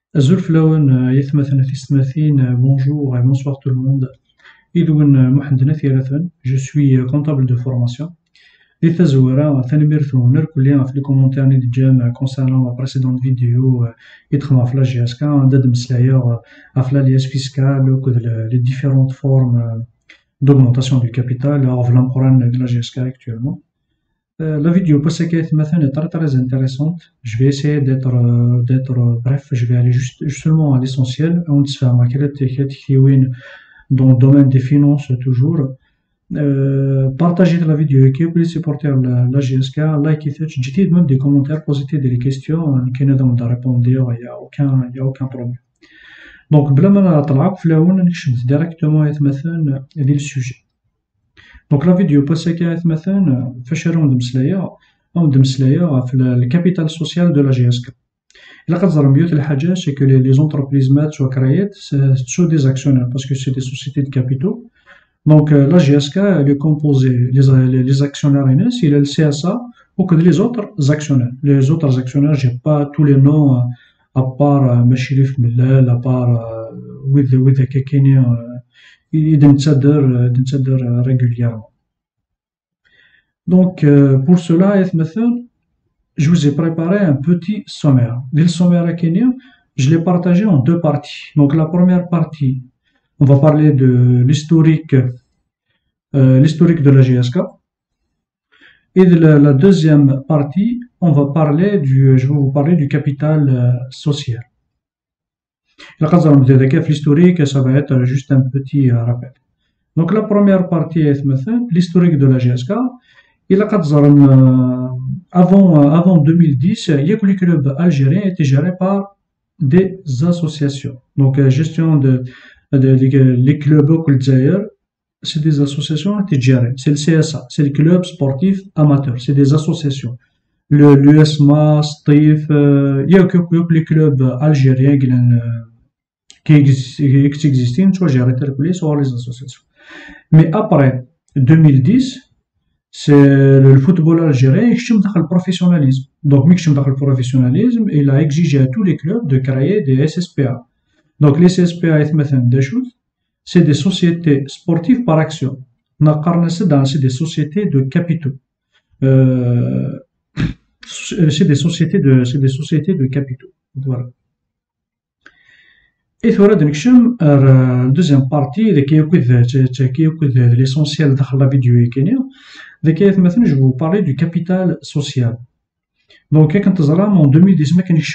Azul Flowen, Yethmathan Thismathin, bonjour et bonsoir tout le monde. Idouin Mohamed Nathirathan, je suis comptable de formation. Les Tazouara, Thanibirthou, Nerkulien, les commentaires de Jam concernant la précédente vidéo, Itrama Fla GSK, Dadem Slayer, Afla l'IS fiscal, les différentes formes d'augmentation du capital, hors l'empereur de la GSK actuellement. La vidéo passée est très intéressante. Je vais essayer d'être bref. Je vais aller justement à l'essentiel. On se fait dans le domaine des finances toujours. Partagez la vidéo avec les supporters la GSK. Likez, dites même des commentaires, posez des questions. Qui ne demandent à répondre. Il y a aucun problème. Donc, بلا ما نطلع في الأول نكشف directement مثلا le sujet. Donc la vidéo passée مثلا فاش راهم نمسلايا في الكابيتال سوسيال دو لا جي اس كا. إلا قدر مبيوت الحاجة سي كو لي زونتربريز مات سوا كريات سو دي زاكسيونير باسكو سي دي سوسيتي دو كابيتو. دونك لا جي اس كا elle est composée les actionnaires il y a le CSA ou que les autres actionnaires. Les autres actionnaires, j'ai pas tous les noms à part Machirif Millal, à part with كاينين يدنتصدر régulièrement. Donc, pour cela, je vous ai préparé un petit sommaire. Le sommaire à Kenya, je l'ai partagé en deux parties. Donc, la première partie, on va parler de l'historique de la GSK. Et de la deuxième partie, je vais vous parler du capital social. L'historique, ça va être juste un petit rappel. Donc, la première partie est l'historique de la GSK. Avant 2010, les clubs algériens étaient gérés par des associations. Donc, gestion les clubs au Zaïre, c'est des associations qui étaient gérées. C'est le CSA, c'est le club sportif amateur, c'est des associations. L'USMA, STIF, il y a que les clubs algériens qui existent, soit gérés soit les associations. Mais après 2010, c'est le football algérien qui a le professionnalisme. Donc, le professionnalisme, il a exigé à tous les clubs de créer des SSPA. Donc, les SSPA, c'est des sociétés sportives par action. C'est des sociétés de capitaux. C'est des sociétés de capitaux. Voilà. Et voilà, la deuxième partie, qui est l'essentiel de la vidéo. Je vais vous parler du capital social. Donc, en 2010,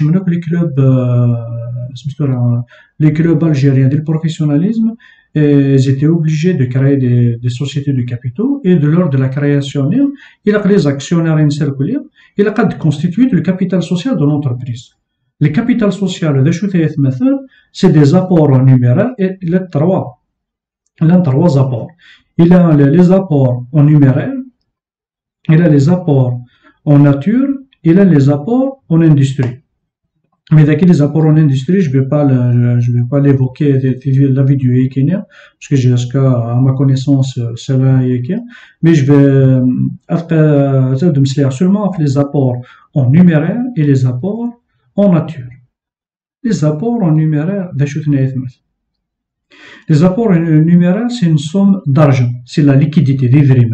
les clubs algériens du professionnalisme, ils étaient obligés de créer des sociétés de capitaux, et lors de la création, il y a les actionnaires circulaires, il a constitué le capital social de l'entreprise. Le capital social, c'est des apports en numéraire, et il y a trois apports. Il y a les apports en numéraire, il y a les apports en nature, il y a les apports en industrie. Mais d'accord, les apports en industrie, je vais pas l'évoquer dans la vidéo parce que j'ai à ma connaissance cela mais je vais seulement les apports en numéraire et les apports en nature. Les apports en numéraire, les apports en numéraire, c'est une somme d'argent, c'est la liquidité,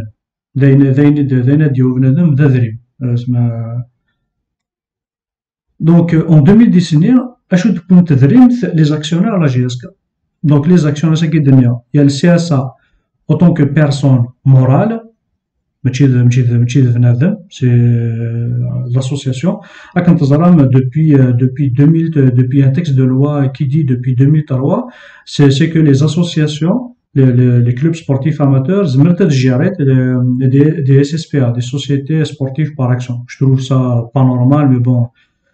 Donc, en 2019, les actionnaires à la GSK. Donc, les actionnaires, c'est qu'il y a le CSA en tant que personne morale, c'est l'association. Depuis un texte de loi qui dit depuis 2003, c'est que les associations, les clubs sportifs amateurs, des SSPA, des sociétés sportives par action. Je trouve ça pas normal, mais bon.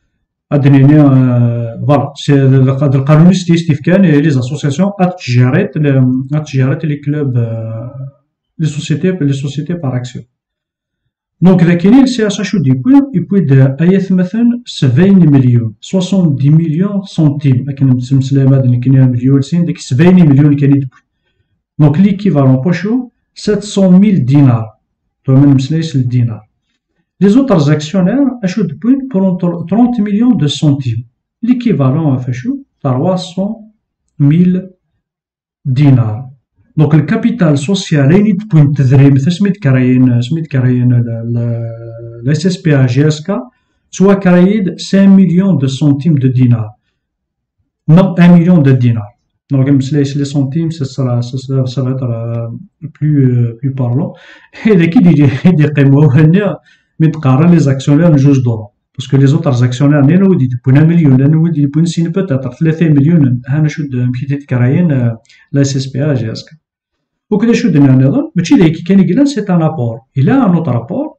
Voilà, c'est le قانون ستيف كان les associations gérer les clubs, les sociétés par action. Donc كاين السي شو يبوي ايات مثلا 70 مليون 70 مليون سنتيم لكن مسلم هذا اللي كاين مليون سين ديك 70 مليون كاين يدبر. Donc l'équivalent بوشو 700 000 dinars. تو من مسلايس الدينار. Les autres actionnaires prennent 30 millions de centimes. l'équivalent à 300 000 dinars. Donc le capital social est point تدريم سميت كراين la SSPA GSK soit créé 5 millions de centimes de dinars. Non, 1 million de dinars. Donc les centimes ça va être plus parlant. Et dès qu'il dit mais les actionnaires ne jouent d'or. Parce que les autres actionnaires, ils nous disent pour 1 million, ils nous disent pour une peut-être 3 millions, هنا شو مشيت كراين la SSPA GSK. وكذا شو درنا نظن ماشي ذاك كان يقول سي ان ابور الى ان اوتر ابور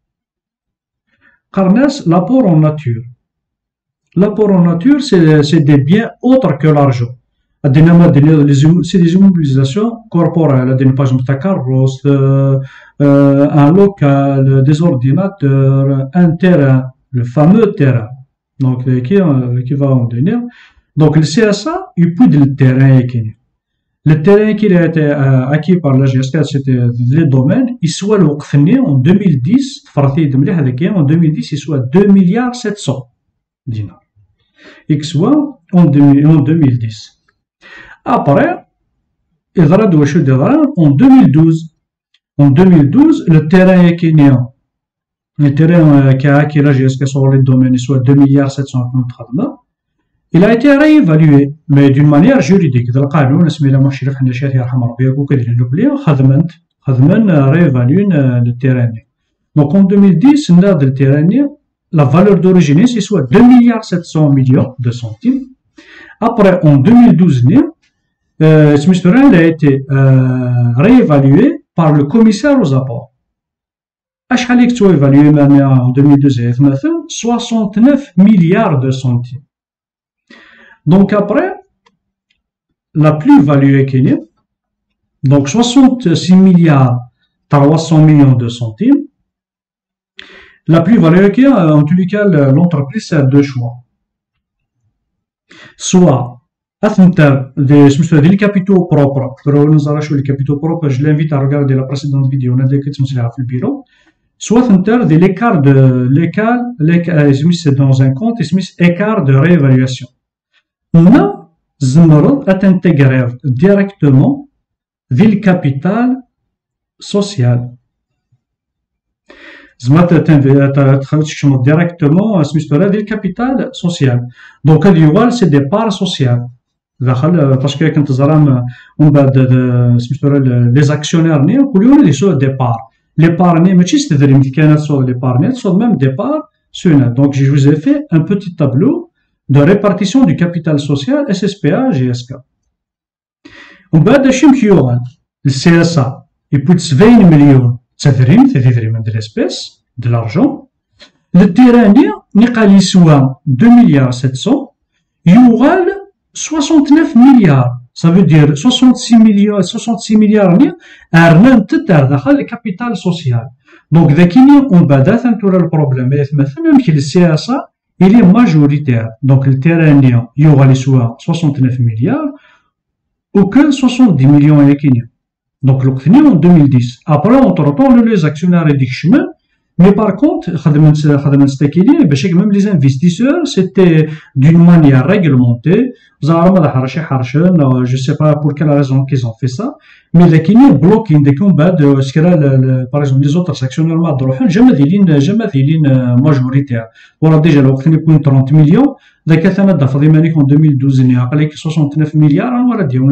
قرناس لابور en nature. L'apport en nature c'est des biens autres que l'argent. C'est des immobilisations corporelles, par exemple ta carrosse, un local, des ordinateurs, un terrain, le fameux terrain. Donc qui va en donner. Donc le CSA il peut le terrain qui le terrain qui a été acquis par la GSK, c'était les domaines, il soit le en 2010, en 2010, il soit 2 milliards 700 dinars. Il soit en 2010. Après, en 2012, le terrain qui a acquis la GSK sur les domaines, il soit 2 milliards 753 dinars. Il a été réévalué, mais d'une manière juridique. Dans le cas où le terrain. Donc en 2010, le terrain, la valeur d'origine, c'est soit 2 milliards 700 millions de centimes. Après, en 2012, il a été réévalué par le commissaire aux apports. Ashalik soit évalué en 2012, 69 milliards de centimes. Donc après, la plus-value est qu'il y a, donc 66 milliards 300 millions de centimes. La plus-value est qu'il y a, en tous les cas, l'entreprise a deux choix. Soit, des capitaux propres, nous arrachons les capitaux propres, je l'invite à regarder la précédente vidéo, on a des questions sur le bilan. Soit de l'écart c'est dans un compte, écart de réévaluation. On a intégrer directement le capital social. Directement le capital social. Donc, c'est des parts sociales. Parce que quand les actionnaires, ils sont des parts. Les parts, mais les sont même des parts. Donc, je vous ai fait un petit tableau de répartition du capital social SSPA GSK. On va le CSA, il peut 20 millions de l'espèce, de l'argent. Le terrain, il soit 2 milliards 700, il y aura 69 milliards. Ça veut dire 66 milliards, à le capital social. Donc, on va le problème. Même que le CSA, il est majoritaire. Donc, le terrain, il y aura les soit 69 milliards ou que 70 millions et donc, l'obtenu en 2010. Après, entre-temps, les actionnaires et chemin. Mais par contre, même les investisseurs, c'était d'une manière réglementée. Je ne sais pas pour quelle raison qu'ils ont fait ça. Mais il y a bloqué des combats par exemple, les autres actionnaires, jamais des majoritaires. Voilà, déjà, l'obtenu pour 30 millions. En 2012, il y a 69 milliards. Voilà, disons,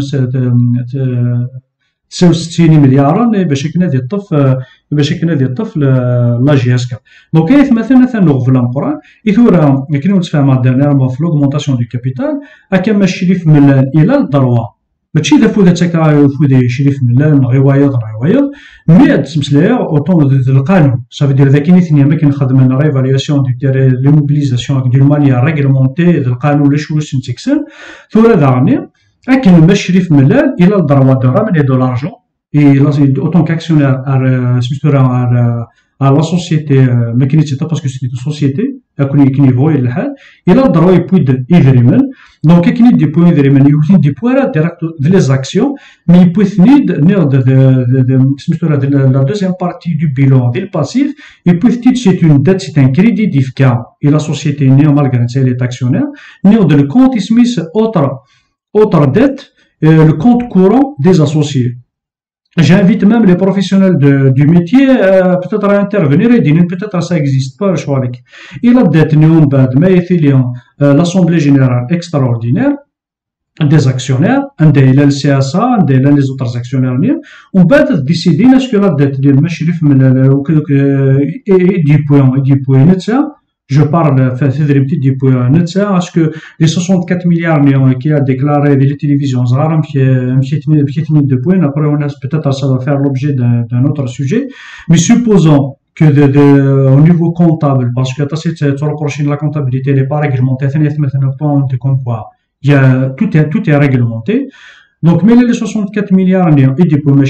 66 مليار باش كنا ديال الطفل لا جي اس كا دونك مثلا نغ في القران يثورا كنا نتفاهم ديالنا في لوغمونطاسيون دو كابيتال هكا ما الشريف من الى الضروه ماشي اذا فوت تاكا فودي شريف من غوايض مي تسمسلايا اوطون القانون صافي دير ذاك نيتني ما كنخدم ريفالياسيون دو تيري لي موبيليزاسيون دو مانيير ريغلمونتي القانون لاش واش تنتكسن ثورا داغني لكن المشرف ملال الى الضروه درهم دو لارجون et en tant qu'actionnaire à la société ما كاينش حتى باسكو سيتي سوسيتي كاين يبغوا الحال الى الضروه يبويد يفريمن دونك كاين دي بوين يفريمن يوتين دي بوين ديريكت لي زاكسيون مي يبوثنيد نيرد la deuxième partie du bilan du passif يبوثنيد c'est une dette c'est un crédit d'IFCA et la société malgré elle est actionnaire, le compte Smith autre dette, le compte courant des associés. J'invite même les professionnels du métier peut-être à intervenir et dire peut-être ça n'existe pas, je crois. Il a dette mais l'Assemblée générale extraordinaire des actionnaires, le CSA, les autres actionnaires, on va décider est-ce que la dette de Machirif du point je parle du point est-ce que les 64 milliards qui a déclaré les télévisions de points, après on a peut-être ça va faire l'objet d'un autre sujet, mais supposons que au niveau comptable, parce que tu reproches la comptabilité n'est pas réglementée, comme quoi tout est réglementé. Donc, mais les 64 milliards, ils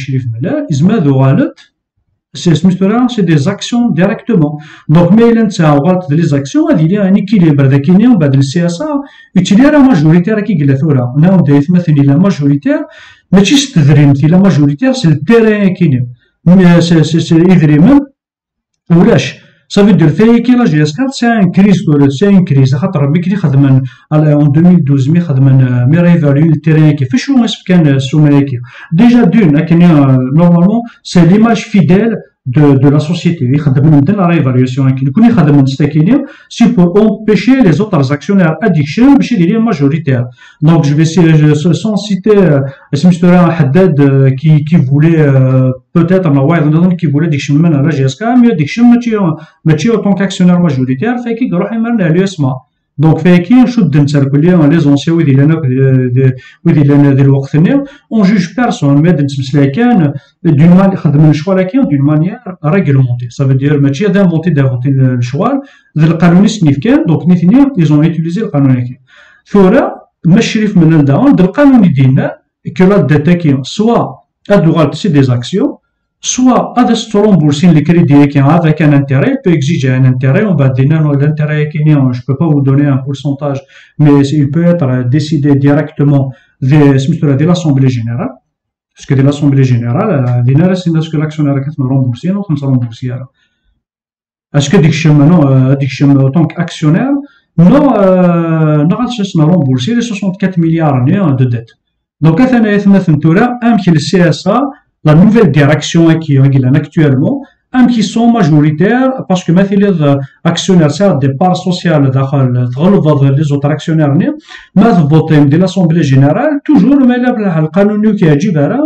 c'est des actions directement. Donc, mais les actions, il y a un équilibre de Kenya, le CSA, utiliser la majoritaire qui est là. On a la majoritaire, mais la majoritaire, c'est le terrain Kenya. Mais c'est évidemment, ça veut dire que la GS4 c'est une crise en 2012 mais réévalue le terrain qui fait chaud déjà normalement c'est l'image fidèle de la société la réévaluation c'est pour empêcher les autres actionnaires addictions majoritaires. Donc je vais sans citer un Haddad qui voulait peut-être qui voulait ديكشن à la GSK mais ديكشن ماشي en tant qu'actionnaire majoritaire fait qu'il يروح يمر à l'USMA. Donc fait qu'il نشد نتركوا les anciens ويدي لنا ذي الوقت on juge personne mais نتمسلا كان d'une manière خدم الشغل كان d'une manière réglementée. Ça veut dire ماشي d'inventer الشغل ذي القانون سنيف كان donc نيثني ils ont utilisé القانون كان ثورة مشرف من الدعوة القانون ديالنا que la dette soit c'est des actions, soit à des rembourser les crédits avec un intérêt, il peut exiger un intérêt, on va dire non, l'intérêt je ne peux pas vous donner un pourcentage, mais il peut être décidé directement de l'Assemblée générale, parce que de l'Assemblée générale, c'est que l'actionnaire qui me rembourse, non, on se rembourse. Est-ce que en tant qu'actionnaire, non, on va rembourser les 64 milliards de dettes. Donc, le CSA, la nouvelle direction qui est actuellement, qui sont majoritaires, parce que les actionnaires, c'est des parts sociales, les autres actionnaires, mais voter de l'Assemblée générale, toujours, mais le canon qui est jibara,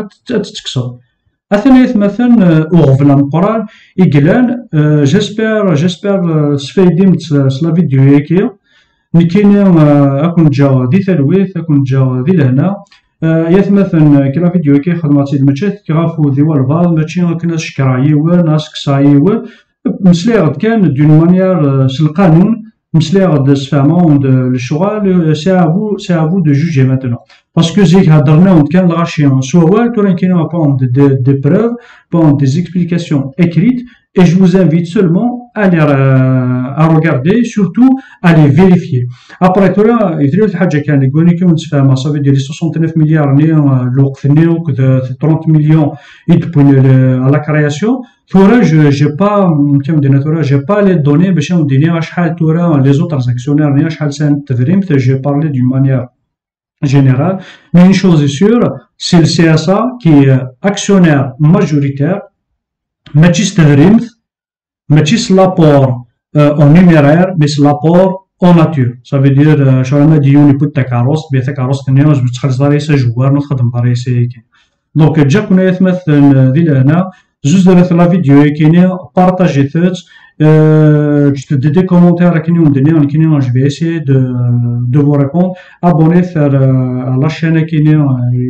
j'espère, سفايدين la vidéo هيك نكين أكون جا دي ثلويث أكون جا ذي لهنا مثلا كلا فيديو كي خدمات ماشي كغافو ذي والفال ماشي كناس شكرايي ناس كسايي مسلي غد كان دون مانيير القانون مسلي غد سفامون الشغل سي افو دو جوجي ماتنون باسكو زيك هضرنا وكان الغاشيان سوا تورا كاين بون دي بروف بون دي اكسبليكاسيون écrites et je vous invite seulement à regarder, surtout à les vérifier. Après tout là, il y a des choses qui ont été faites, ça veut dire les 69 milliards l'وقت 30 millions à la création. J'ai pas les données, les autres actionnaires, j'ai parlé d'une manière générale. Mais une chose est sûre, c'est le CSA qui est actionnaire majoritaire. ماشي l'apport en numéraire mais c'est l'apport en nature. Ça veut dire شرنا ديوني بوت كاروس بيتا كاروس تنيوز بتخرج داريسه جوار نخدم داريسه كاين دونك جا كنا يتمثل ذي لهنا زوج درت لا فيديو كاينه بارطاجي ثات دي كومونتير كاينين دنيا كاينين je vais essayer de vous répondre. Abonnez à la chaîne كاينه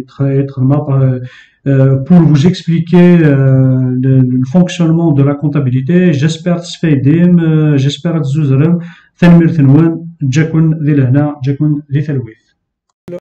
pour vous expliquer le fonctionnement de la comptabilité. J'espère تستفيدين j'espère تزوزرم ثنمير ثنوان جاكون ذي لهنا جاكون ذي ثلويث.